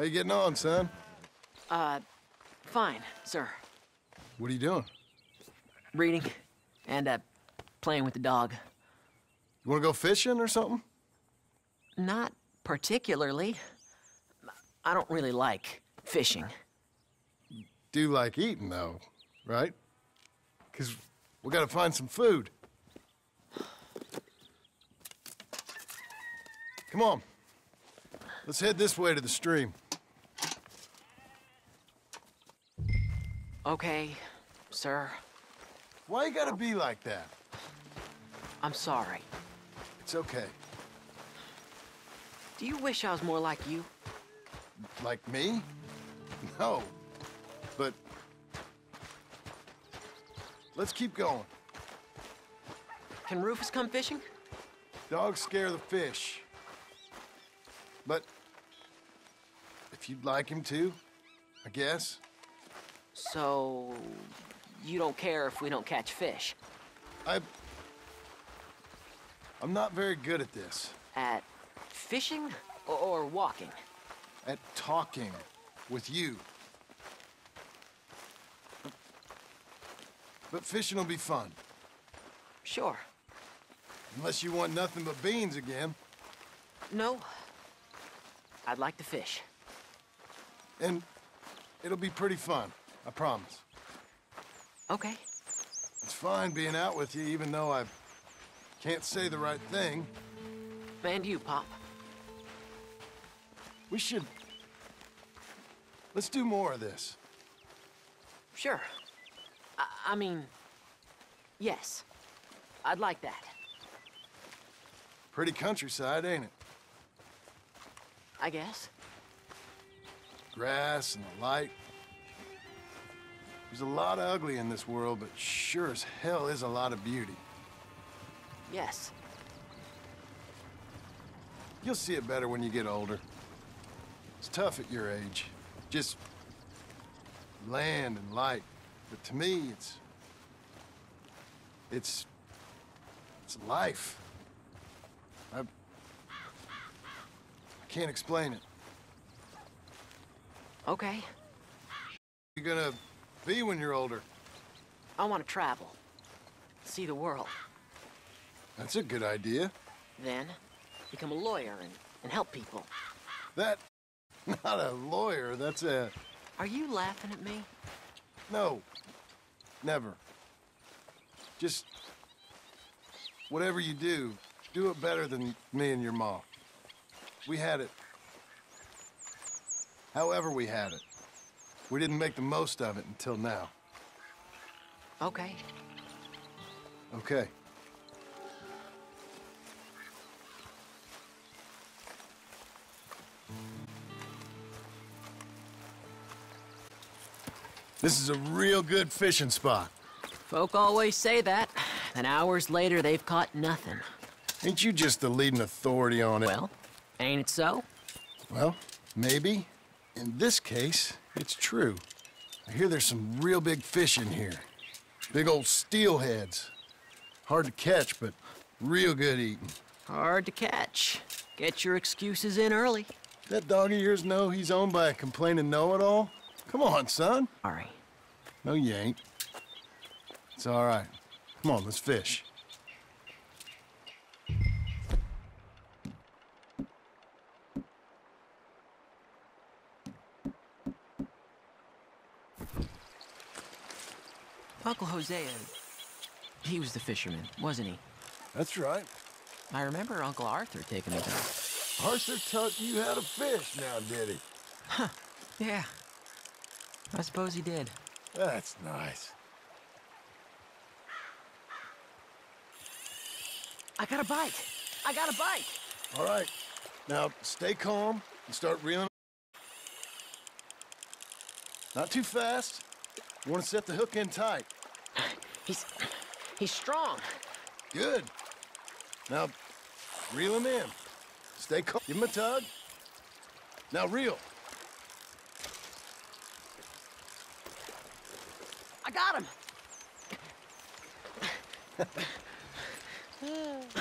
you getting on, son? Fine, sir. What are you doing? Reading and, playing with the dog. You wanna go fishing or something? Not particularly. I don't really like fishing. Do like eating, though, right? 'Cause we gotta find some food. Come on. Let's head this way to the stream. Okay, sir. Why you gotta be like that? I'm sorry. It's okay. Do you wish I was more like you? Like me? No. But... let's keep going. Can Rufus come fishing? Dogs scare the fish. But... if you'd like him to, I guess. So... you don't care if we don't catch fish? I'm not very good at this. At fishing or walking? At talking with you. But fishing will be fun. Sure. Unless you want nothing but beans again. No. I'd like to fish. And it'll be pretty fun, I promise. Okay. It's fine being out with you, even though I can't say the right thing. And you, Pop. We should... let's do more of this. Sure. I mean, yes. I'd like that. Pretty countryside, ain't it? I guess. Grass and the light. There's a lot of ugly in this world, but sure as hell is a lot of beauty. Yes. You'll see it better when you get older. It's tough at your age. Just land and light. But to me, it's life. I can't explain it. Okay. You're gonna be when you're older. I want to travel. See the world. That's a good idea. Then, become a lawyer and help people. That, not a lawyer, that's a... Are you laughing at me? No, never. Just, whatever you do it better than me and your mom. We had it. However we had it. We didn't make the most of it until now. Okay. Okay. This is a real good fishing spot. Folk always say that. Then hours later, they've caught nothing. Ain't you just the leading authority on it? Well, ain't it so? Well, maybe. In this case, it's true. I hear there's some real big fish in here. Big old steelheads. Hard to catch, but real good eating. Hard to catch. Get your excuses in early. That dog of yours know he's owned by a complaining know-it-all? Come on, son. Sorry. No, you ain't. It's all right. Come on, let's fish. Uncle Hosea, he was the fisherman, wasn't he? That's right. I remember Uncle Arthur taking me down. Arthur taught you how to fish now, did he? Huh, yeah. I suppose he did. That's nice. I got a bite! I got a bite! All right. Now, stay calm and start reeling. Not too fast. You want to set the hook in tight. He's strong. Good. Now, reel him in. Stay calm. Give him a tug. Now reel. I got him!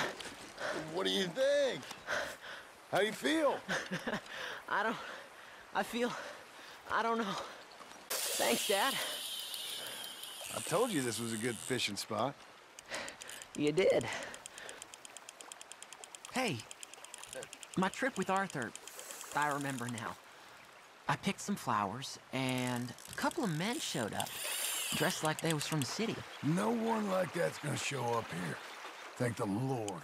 What do you think? How do you feel? I I don't know. Thanks, Dad. I told you this was a good fishing spot. You did. Hey, my trip with Arthur, I remember now. I picked some flowers, and a couple of men showed up, dressed like they was from the city. No one like that's gonna show up here. Thank the Lord.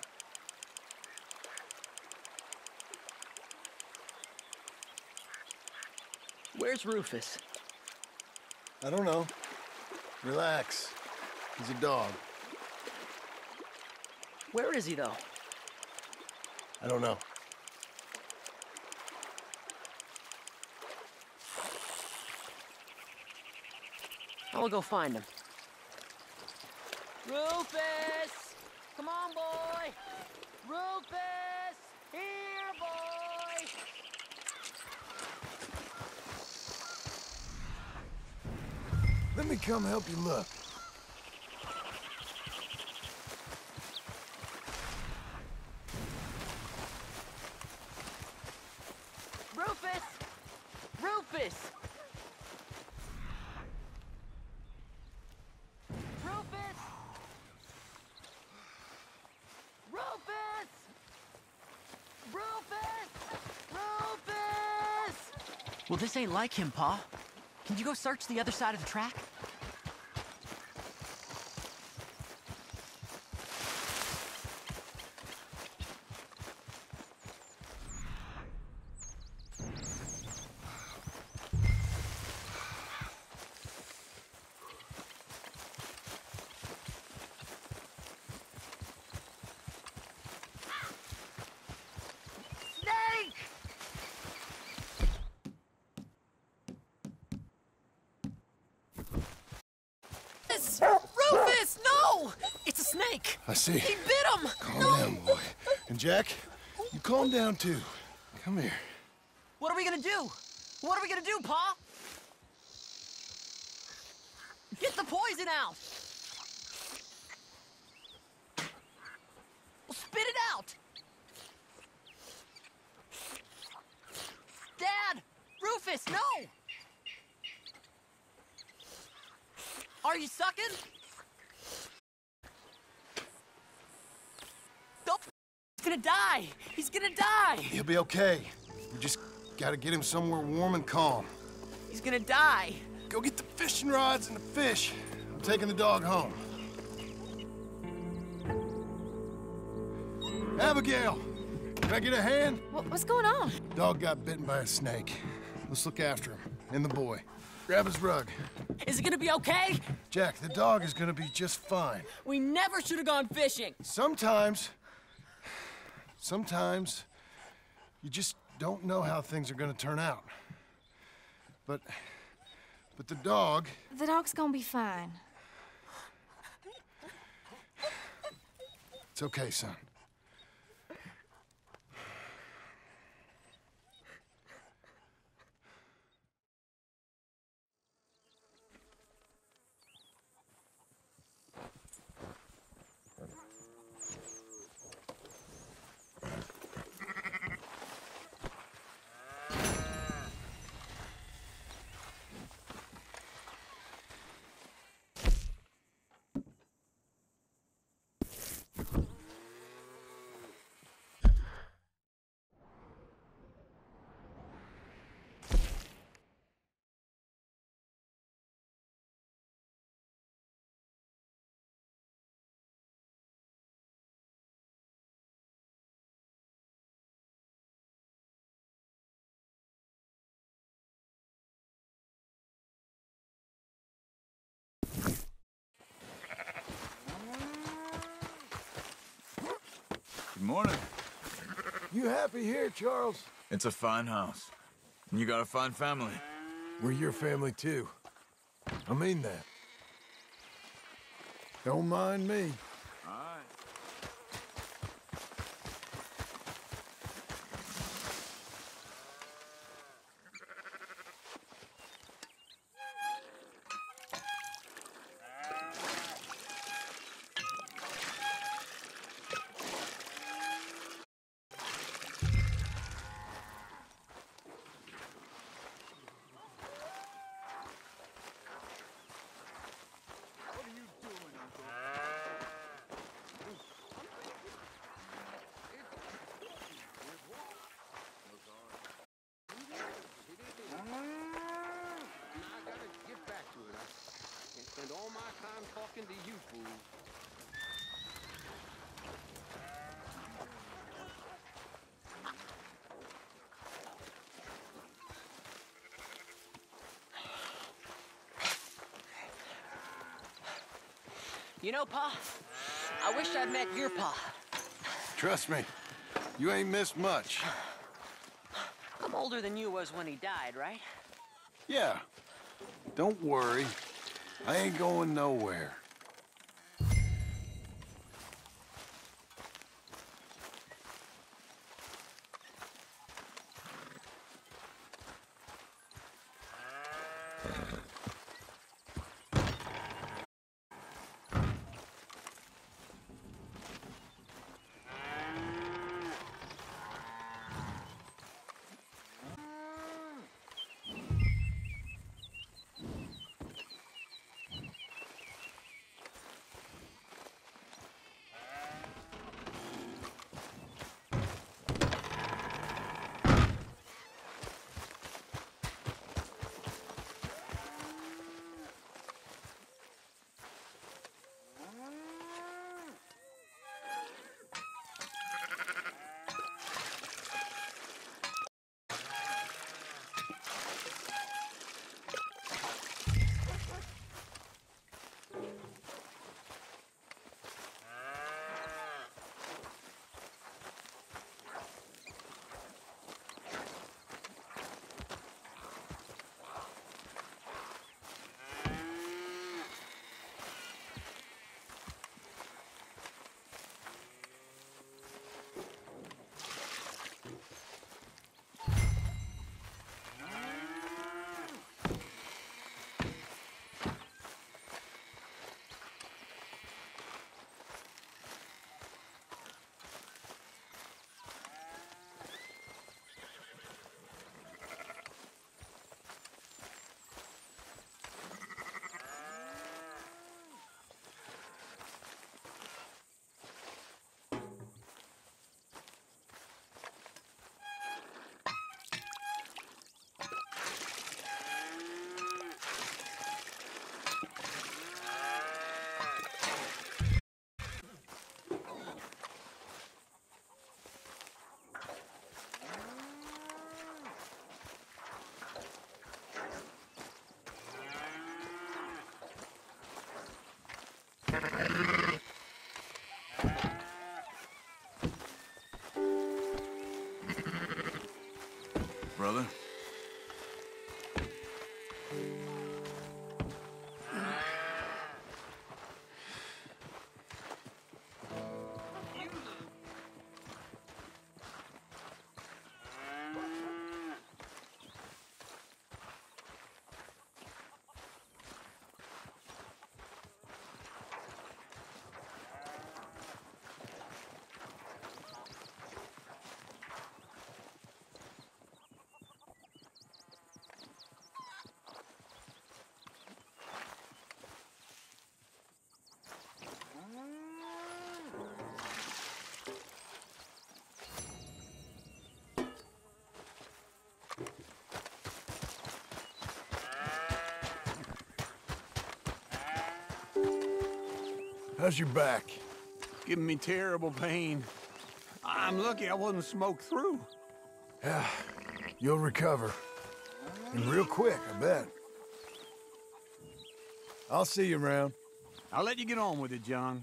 Where's Rufus? I don't know. Relax. He's a dog. Where is he, though? I don't know. I will go find him. Rufus! Come on, boy! Rufus! Here, boy! Let me come help you look. Rufus! Rufus! Rufus! Rufus! Rufus! Rufus! Well, this ain't like him, Pa. Can you go search the other side of the track? Snake! Rufus, no! It's a snake! I see. He bit him! Calm down, boy. And Jack, you calm down too. Come here. What are we gonna do? What are we gonna do, Pa? Get the poison out! Well, spit it out! Dad! Rufus, no! Are you sucking? Don't. He's gonna die! He's gonna die! He'll be okay. We just gotta get him somewhere warm and calm. He's gonna die! Go get the fishing rods and the fish. I'm taking the dog home. Abigail! Can I get a hand? What's going on? Dog got bitten by a snake. Let's look after him. And the boy. Grab his rug. Is it gonna be okay? Jack, the dog is gonna be just fine. We never should have gone fishing! Sometimes you just don't know how things are gonna turn out. But the dog, The dog's gonna be fine. it's okay, son. Good morning. You happy here, Charles? It's a fine house. And you got a fine family. We're your family, too. I mean that. Don't mind me. All right. Spend all my time talking to you fools. You know, Pa, I wish I'd met your Pa. Trust me, you ain't missed much. I'm older than you was when he died, right? Yeah, don't worry. I ain't going nowhere. Brother? How's your back? Giving me terrible pain. I'm lucky I wasn't smoked through. Yeah, you'll recover. And real quick, I bet. I'll see you around. I'll let you get on with it, John.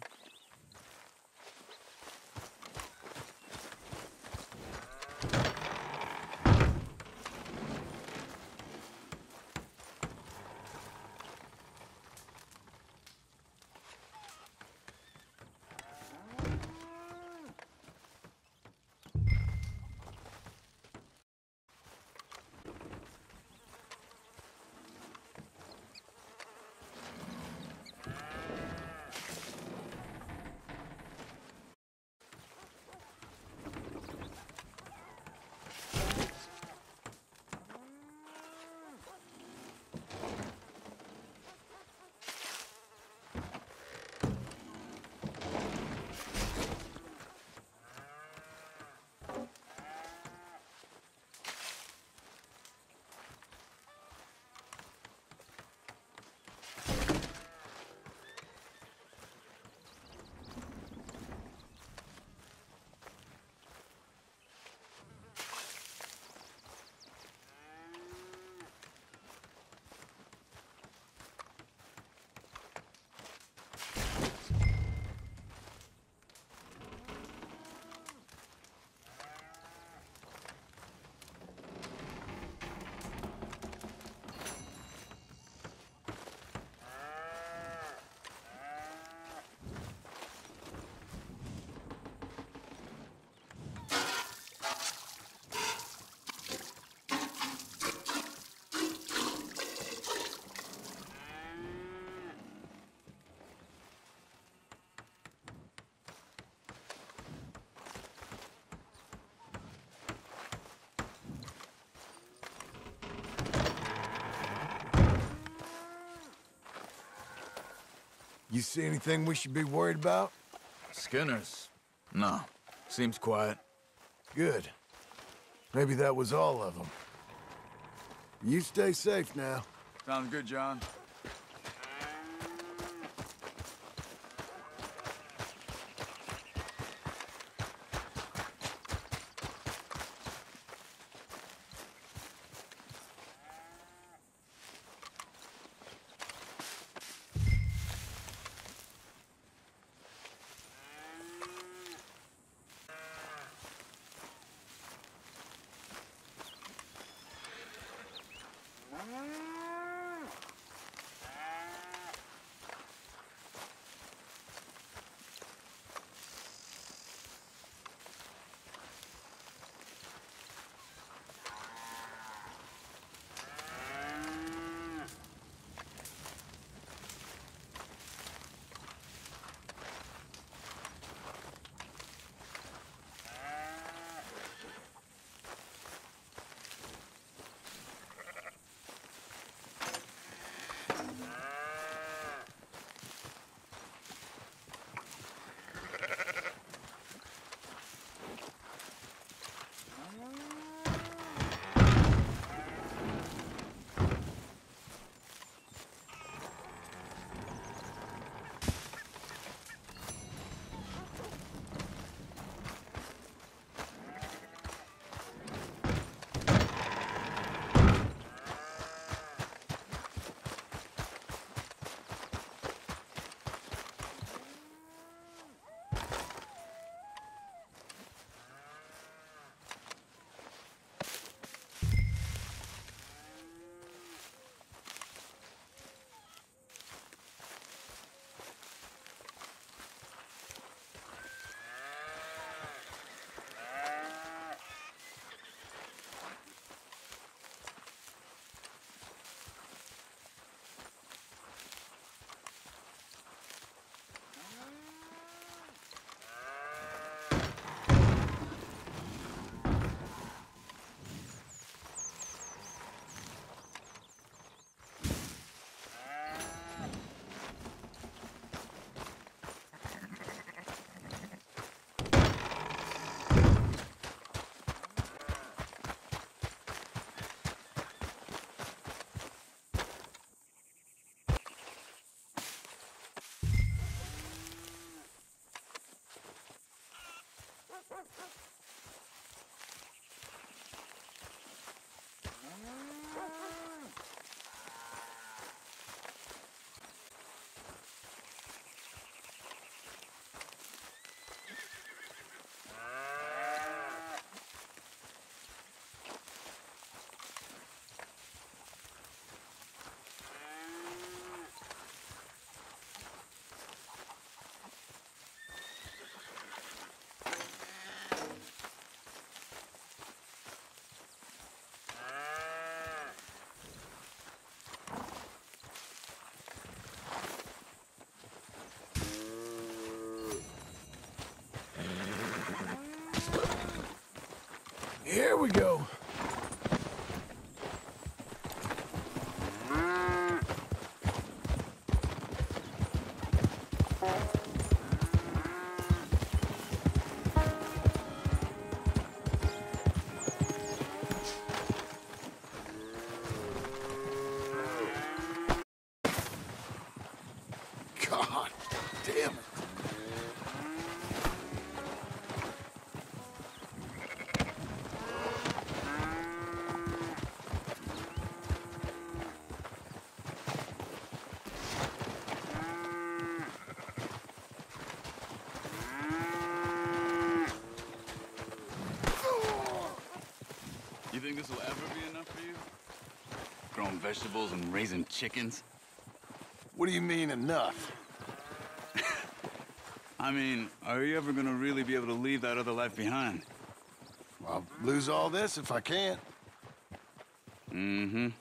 You see anything we should be worried about? Skinners? No. Seems quiet. Good. Maybe that was all of them. You stay safe now. Sounds good, John. Here we go. God damn it. You think this will ever be enough for you? Growing vegetables and raising chickens? What do you mean enough? I mean, are you ever gonna really be able to leave that other life behind? I'll lose all this if I can't. Mm-hmm.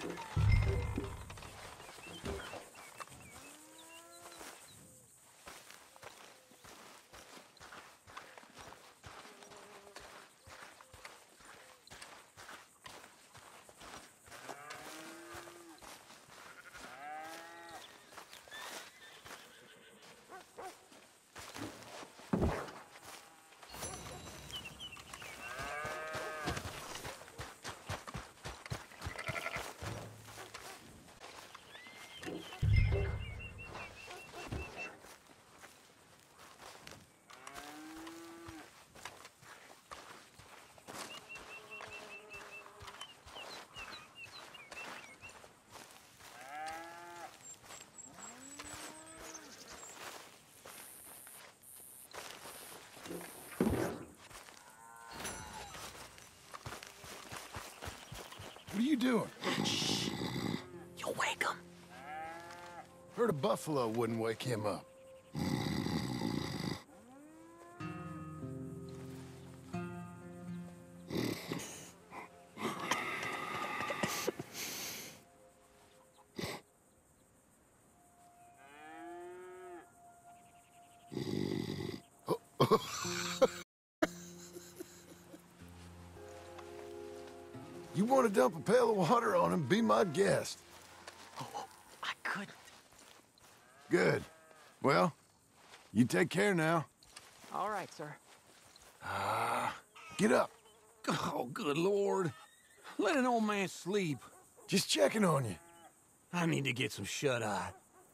What are you doing? You'll wake him. Heard a buffalo wouldn't wake him up. You want to dump a pail of water on him, be my guest. Oh, I couldn't. Good. Well, you take care now. All right, sir. Get up. Oh, good Lord. Let an old man sleep. Just checking on you. I need to get some shut-eye.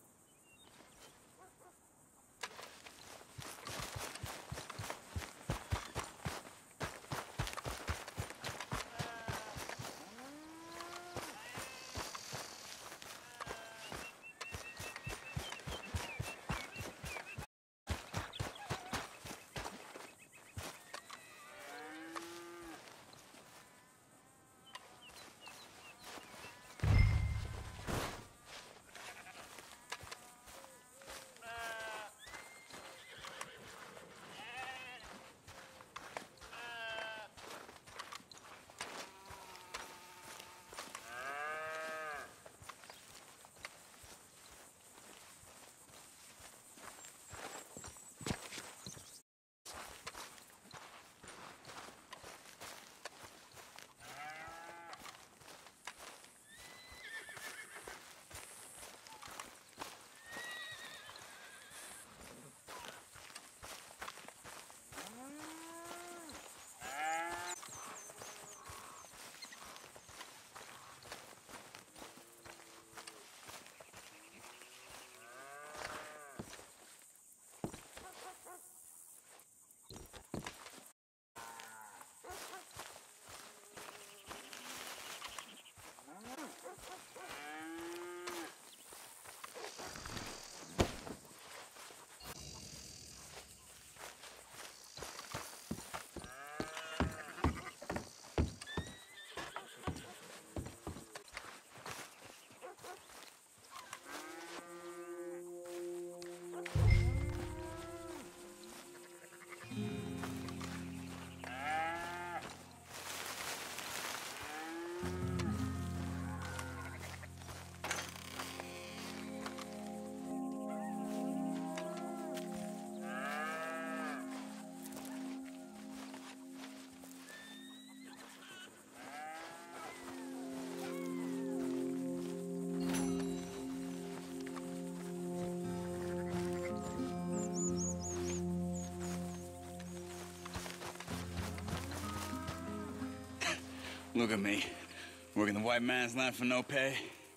Look at me, working the white man's land for no pay.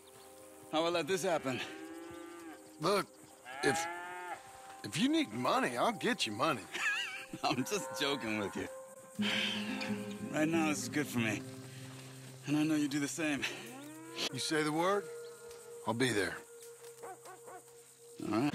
How will I let this happen? Look, if you need money, I'll get you money. I'm just joking with you. Right now, this is good for me. And I know you do the same. You say the word, I'll be there. All right.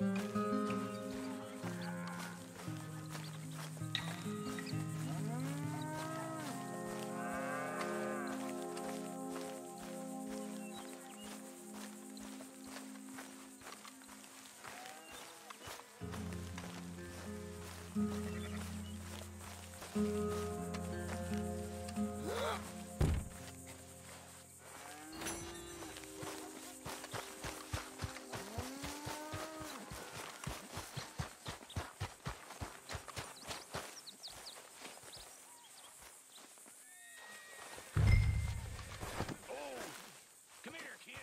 Come here, kid.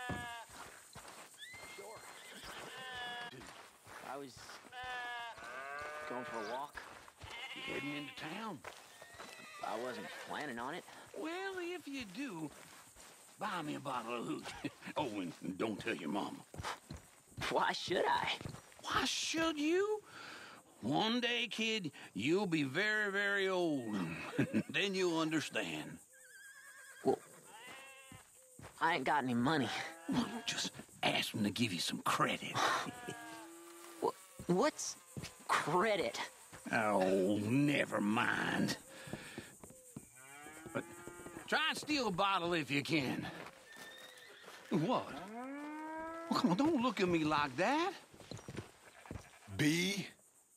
I was going for a walk. You heading into town? I wasn't planning on it. Well, if you do, buy me a bottle of hooch. Oh, and don't tell your mama. Why should I? Why should you? One day, kid, you'll be very, very old. Then you'll understand. Well, I ain't got any money. Well, just ask them to give you some credit. What's credit? Oh, never mind. But try and steal a bottle if you can. What? Well, come on, don't look at me like that. Be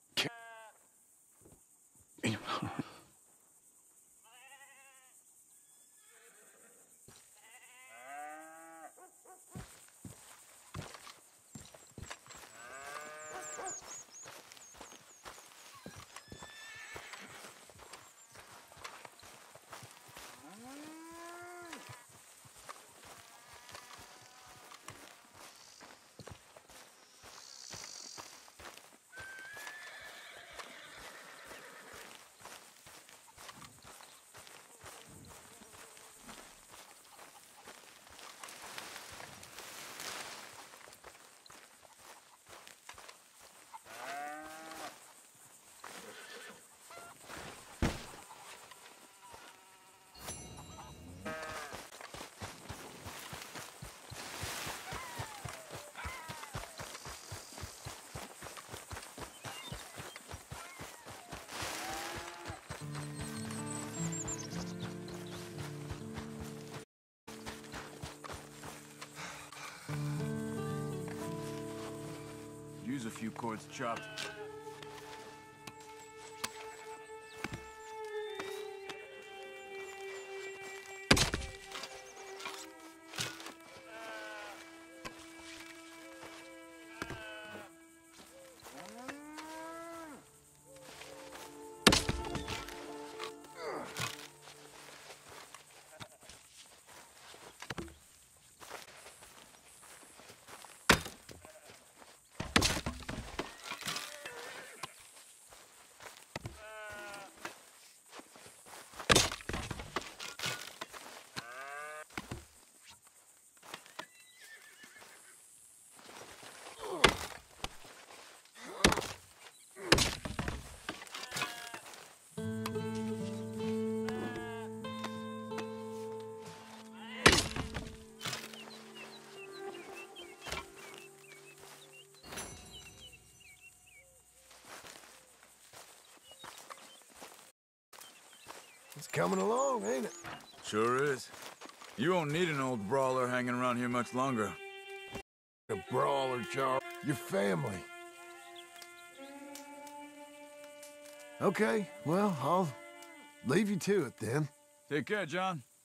Use a few cords chopped. It's coming along, ain't it? Sure is. You won't need an old brawler hanging around here much longer. A brawler, Charles. Your family. Okay, well, I'll leave you to it then. Take care, John.